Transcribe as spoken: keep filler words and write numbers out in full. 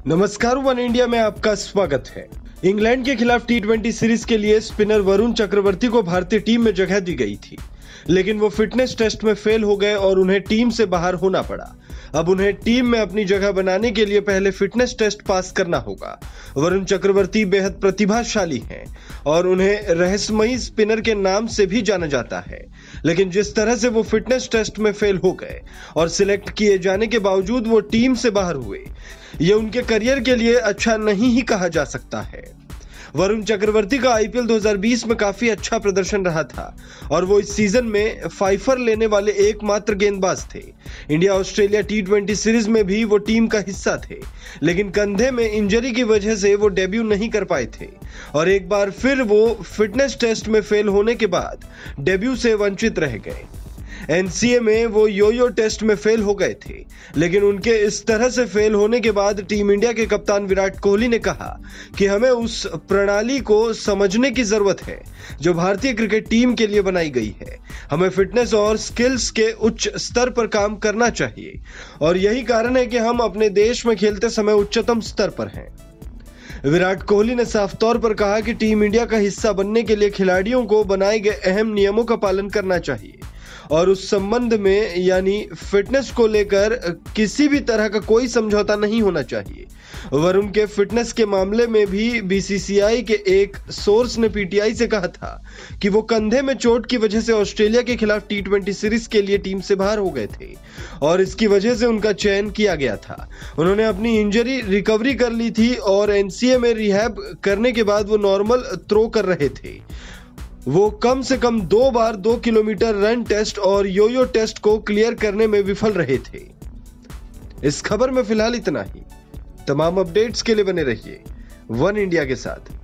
नमस्कार, one India में आपका स्वागत है। इंग्लैंड के खिलाफ टी ट्वेंटी सीरीज के लिए स्पिनर वरुण चक्रवर्ती को भारतीय टीम में जगह दी गई थी, लेकिन वो फिटनेस टेस्ट में फेल हो गए और उन्हें टीम से बाहर होना पड़ा। अब उन्हें टीम में अपनी जगह बनाने के लिए पहले फिटनेस टेस्ट पास करना होगा। वरुण चक्रवर्ती बेहद प्रतिभाशाली हैं और उन्हें रहस्यमयी स्पिनर के नाम से भी जाना जाता है, लेकिन जिस तरह से वो फिटनेस टेस्ट में फेल हो गए और सिलेक्ट किए जाने के बावजूद वो टीम से बाहर हुए, ये उनके करियर के लिए अच्छा नहीं ही कहा जा सकता है। वरुण चक्रवर्ती का आई पी एल दो हज़ार बीस में काफी अच्छा प्रदर्शन रहा था और वो इस सीजन में फाइफर लेने वाले एकमात्र गेंदबाज थे। India Australia T twenty series में भी वो टीम का हिस्सा थे, लेकिन कंधे में इंजरी की वजह से वो डेब्यू नहीं कर पाए थे और एक बार फिर वो फिटनेस टेस्ट में फेल होने के बाद डेब्यू से वंचित रह गए। एन सी ए में वो यो यो टेस्ट में फेल हो गए थे, लेकिन उनके इस तरह से फेल होने के बाद टीम इंडिया के कप्तान विराट कोहली ने कहा कि हमें उस प्रणाली को समझने की जरूरत है जो भारतीय क्रिकेट टीम के लिए बनाई गई है। हमें फिटनेस और स्किल्स के उच्च स्तर पर काम करना चाहिए और यही कारण है कि हम अपने देश में खेलते समय उच्चतम स्तर पर हैं। विराट कोहली ने साफ तौर पर कहा कि टीम इंडिया का हिस्सा बनने के लिए खिलाड़ियों को बनाए गए अहम नियमों का पालन करना चाहिए और उस संबंध में यानी फिटनेस को लेकर किसी भी तरह का कोई समझौता नहीं होना चाहिए। वरुण के फिटनेस के मामले में भी बी सी सी आई के एक सोर्स ने पी टी आई से कहा था कि वो कंधे में चोट की वजह से ऑस्ट्रेलिया के खिलाफ टी ट्वेंटी सीरीज के लिए टीम से बाहर हो गए थे और इसकी वजह से उनका चयन किया गया था। उन्होंने अपनी इंजरी रिकवरी कर ली थी और एन सी ए में रिहैब करने के बाद वो नॉर्मल थ्रो कर रहे थे। वो कम से कम दो बार दो किलोमीटर रन टेस्ट और यो यो टेस्ट को क्लियर करने में विफल रहे थे। इस खबर में फिलहाल इतना ही। तमाम अपडेट्स के लिए बने रहिए वन इंडिया के साथ।